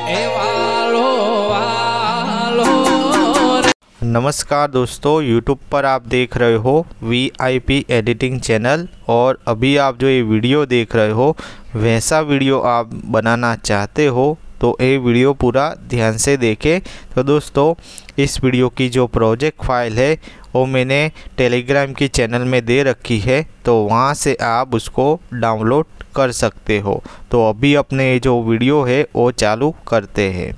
नमस्कार दोस्तों, YouTube पर आप देख रहे हो VIP एडिटिंग चैनल। और अभी आप जो ये वीडियो देख रहे हो वैसा वीडियो आप बनाना चाहते हो तो ये वीडियो पूरा ध्यान से देखें। तो दोस्तों, इस वीडियो की जो प्रोजेक्ट फाइल है वो मैंने टेलीग्राम की चैनल में दे रखी है, तो वहाँ से आप उसको डाउनलोड कर सकते हो। तो अभी अपने जो वीडियो है वो चालू करते हैं।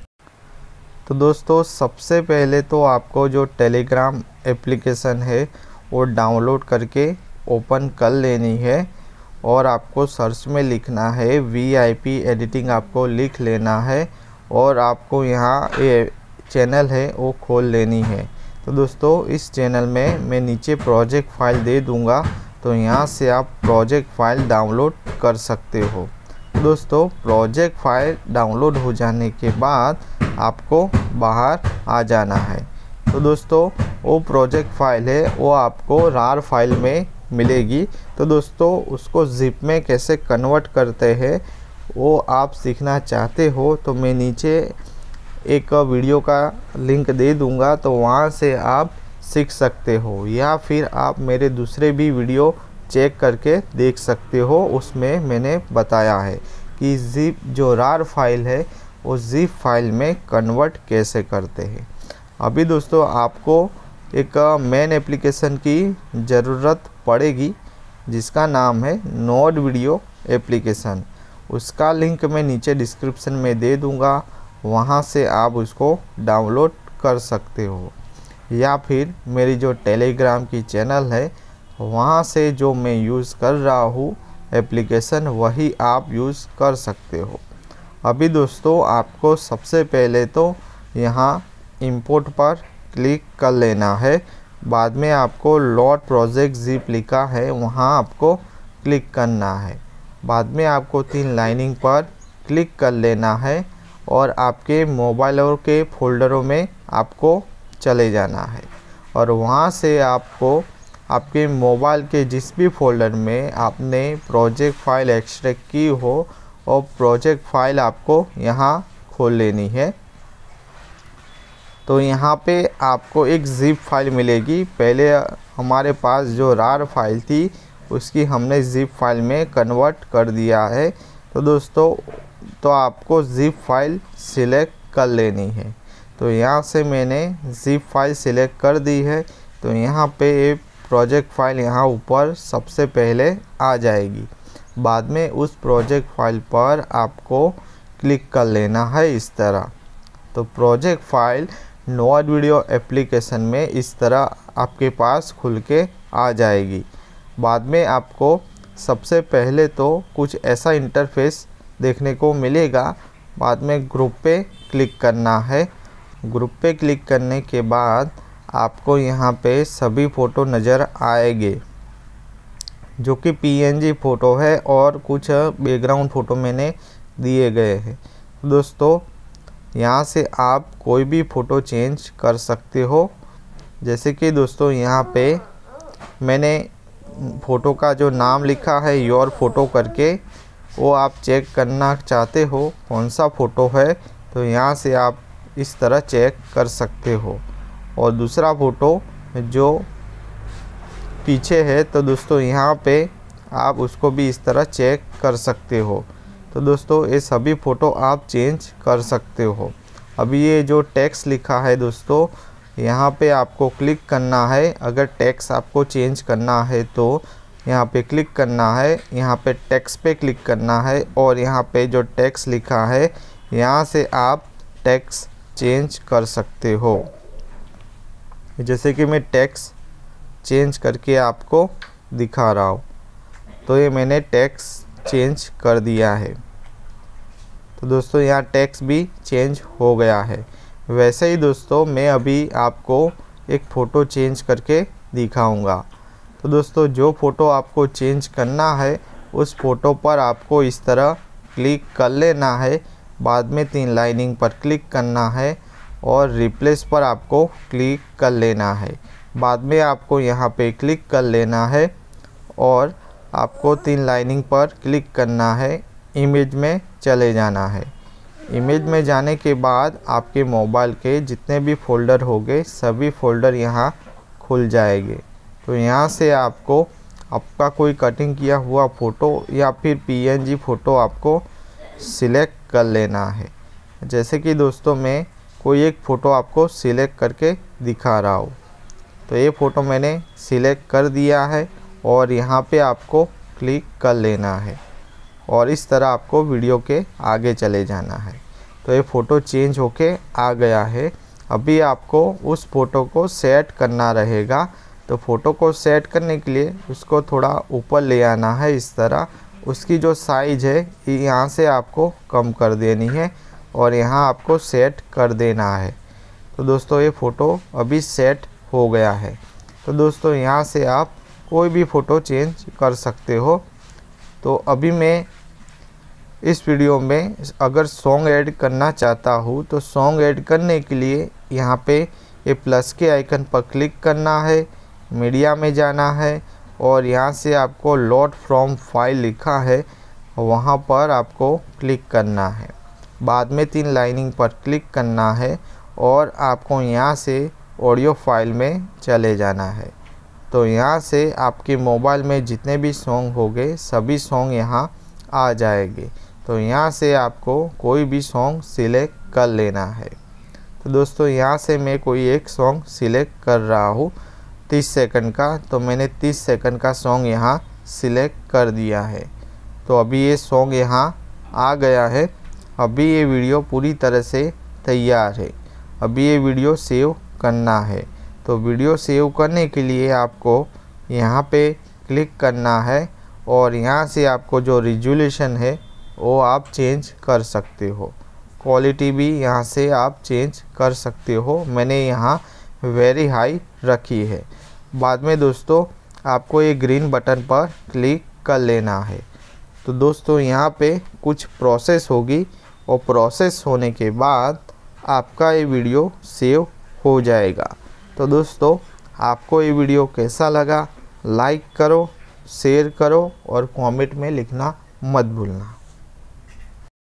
तो दोस्तों, सबसे पहले तो आपको जो टेलीग्राम एप्लीकेशन है वो डाउनलोड करके ओपन कर लेनी है और आपको सर्च में लिखना है VIP एडिटिंग, आपको लिख लेना है और आपको यहाँ ये चैनल है वो खोल लेनी है। तो दोस्तों, इस चैनल में मैं नीचे प्रोजेक्ट फाइल दे दूँगा, तो यहाँ से आप प्रोजेक्ट फाइल डाउनलोड कर सकते हो। दोस्तों, प्रोजेक्ट फाइल डाउनलोड हो जाने के बाद आपको बाहर आ जाना है। तो दोस्तों, वो प्रोजेक्ट फाइल है वो आपको RAR फाइल में मिलेगी। तो दोस्तों, उसको ज़िप में कैसे कन्वर्ट करते हैं वो आप सीखना चाहते हो तो मैं नीचे एक वीडियो का लिंक दे दूंगा, तो वहाँ से आप सीख सकते हो, या फिर आप मेरे दूसरे भी वीडियो चेक करके देख सकते हो। उसमें मैंने बताया है कि ज़िप जो RAR फाइल है वो ज़िप फाइल में कन्वर्ट कैसे करते हैं। अभी दोस्तों, आपको एक मेन एप्लीकेशन की ज़रूरत पड़ेगी जिसका नाम है नोड वीडियो एप्लीकेशन। उसका लिंक मैं नीचे डिस्क्रिप्शन में दे दूंगा, वहां से आप उसको डाउनलोड कर सकते हो, या फिर मेरी जो टेलीग्राम की चैनल है वहां से जो मैं यूज़ कर रहा हूँ एप्लीकेशन वही आप यूज़ कर सकते हो। अभी दोस्तों, आपको सबसे पहले तो यहाँ इंपोर्ट पर क्लिक कर लेना है। बाद में आपको लोड प्रोजेक्ट ज़िप लिखा है वहाँ आपको क्लिक करना है। बाद में आपको 3 लाइनिंग पर क्लिक कर लेना है और आपके मोबाइलों के फोल्डरों में आपको चले जाना है और वहाँ से आपको आपके मोबाइल के जिस भी फोल्डर में आपने प्रोजेक्ट फाइल एक्सट्रैक्ट की हो और प्रोजेक्ट फाइल आपको यहाँ खोल लेनी है। तो यहाँ पे आपको एक ज़िप फाइल मिलेगी। पहले हमारे पास जो RAR फाइल थी उसकी हमने ज़िप फाइल में कन्वर्ट कर दिया है। तो दोस्तों, तो आपको ज़िप फाइल सिलेक्ट कर लेनी है। तो यहाँ से मैंने ज़िप फाइल सिलेक्ट कर दी है। तो यहाँ पे प्रोजेक्ट फाइल यहाँ ऊपर सबसे पहले आ जाएगी। बाद में उस प्रोजेक्ट फाइल पर आपको क्लिक कर लेना है इस तरह। तो project file Node video application में इस तरह आपके पास खुल के आ जाएगी। बाद में आपको सबसे पहले तो कुछ ऐसा इंटरफेस देखने को मिलेगा। बाद में ग्रुप पे क्लिक करना है। ग्रुप पे क्लिक करने के बाद आपको यहाँ पे सभी फ़ोटो नज़र आएंगे जो कि PNG फ़ोटो है और कुछ बैकग्राउंड फ़ोटो मैंने दिए गए हैं। दोस्तों, यहाँ से आप कोई भी फ़ोटो चेंज कर सकते हो। जैसे कि दोस्तों, यहाँ पे मैंने फ़ोटो का जो नाम लिखा है योर फ़ोटो करके, वो आप चेक करना चाहते हो कौन सा फ़ोटो है तो यहाँ से आप इस तरह चेक कर सकते हो। और दूसरा फ़ोटो जो पीछे है तो दोस्तों यहाँ पे आप उसको भी इस तरह चेक कर सकते हो। तो दोस्तों, ये सभी फ़ोटो आप चेंज कर सकते हो। अभी ये जो टेक्स्ट लिखा है दोस्तों, यहाँ पे आपको क्लिक करना है। अगर टेक्स्ट आपको चेंज करना है तो यहाँ पे क्लिक करना है, यहाँ पे टेक्स्ट पे क्लिक करना है और यहाँ पे जो टेक्स्ट लिखा है यहाँ से आप टेक्स्ट चेंज कर सकते हो। जैसे कि मैं टेक्स्ट चेंज करके आपको दिखा रहा हूँ, तो ये मैंने टेक्स्ट चेंज कर दिया है। तो दोस्तों, यहाँ टेक्स्ट भी चेंज हो गया है। वैसे ही दोस्तों, मैं अभी आपको एक फ़ोटो चेंज करके दिखाऊंगा। तो दोस्तों, जो फ़ोटो आपको चेंज करना है उस फ़ोटो पर आपको इस तरह क्लिक कर लेना है। बाद में 3 लाइनिंग पर क्लिक करना है और रिप्लेस पर आपको क्लिक कर लेना है। बाद में आपको यहाँ पे क्लिक कर लेना है और आपको 3 लाइनिंग पर क्लिक करना है, इमेज में चले जाना है। इमेज में जाने के बाद आपके मोबाइल के जितने भी फ़ोल्डर होंगे सभी फ़ोल्डर यहाँ खुल जाएंगे। तो यहाँ से आपको आपका कोई कटिंग किया हुआ फ़ोटो या फिर PNG फ़ोटो आपको सिलेक्ट कर लेना है। जैसे कि दोस्तों मैं कोई एक फ़ोटो आपको सिलेक्ट करके दिखा रहा हूँ। तो ये फ़ोटो मैंने सिलेक्ट कर दिया है और यहाँ पे आपको क्लिक कर लेना है और इस तरह आपको वीडियो के आगे चले जाना है। तो ये फ़ोटो चेंज होके आ गया है। अभी आपको उस फ़ोटो को सेट करना रहेगा। तो फ़ोटो को सेट करने के लिए उसको थोड़ा ऊपर ले आना है इस तरह। उसकी जो साइज़ है यहाँ से आपको कम कर देनी है और यहाँ आपको सेट कर देना है। तो दोस्तों ये फ़ोटो अभी सेट हो गया है। तो दोस्तों यहाँ से आप कोई भी फ़ोटो चेंज कर सकते हो। तो अभी मैं इस वीडियो में अगर सॉन्ग ऐड करना चाहता हूँ तो सॉन्ग ऐड करने के लिए यहाँ पे ये प्लस के आइकन पर क्लिक करना है, मीडिया में जाना है और यहाँ से आपको लोड फ्रॉम फाइल लिखा है वहाँ पर आपको क्लिक करना है। बाद में 3 लाइनिंग पर क्लिक करना है और आपको यहाँ से ऑडियो फाइल में चले जाना है। तो यहाँ से आपके मोबाइल में जितने भी सॉन्ग होंगे सभी सॉन्ग यहाँ आ जाएंगे। तो यहाँ से आपको कोई भी सॉन्ग सिलेक्ट कर लेना है। तो दोस्तों यहाँ से मैं कोई एक सॉन्ग सिलेक्ट कर रहा हूँ 30 सेकंड का। तो मैंने 30 सेकंड का सॉन्ग यहाँ सिलेक्ट कर दिया है। तो अभी ये सॉन्ग यहाँ आ गया है। अभी ये वीडियो पूरी तरह से तैयार है। अभी ये वीडियो सेव करना है। तो वीडियो सेव करने के लिए आपको यहाँ पे क्लिक करना है और यहाँ से आपको जो रिजोल्यूशन है वो आप चेंज कर सकते हो। क्वालिटी भी यहाँ से आप चेंज कर सकते हो। मैंने यहाँ वेरी हाई रखी है। बाद में दोस्तों आपको ये ग्रीन बटन पर क्लिक कर लेना है। तो दोस्तों यहाँ पे कुछ प्रोसेस होगी और प्रोसेस होने के बाद आपका ये वीडियो सेव हो जाएगा। तो दोस्तों आपको ये वीडियो कैसा लगा लाइक करो, शेयर करो और कमेंट में लिखना मत भूलना।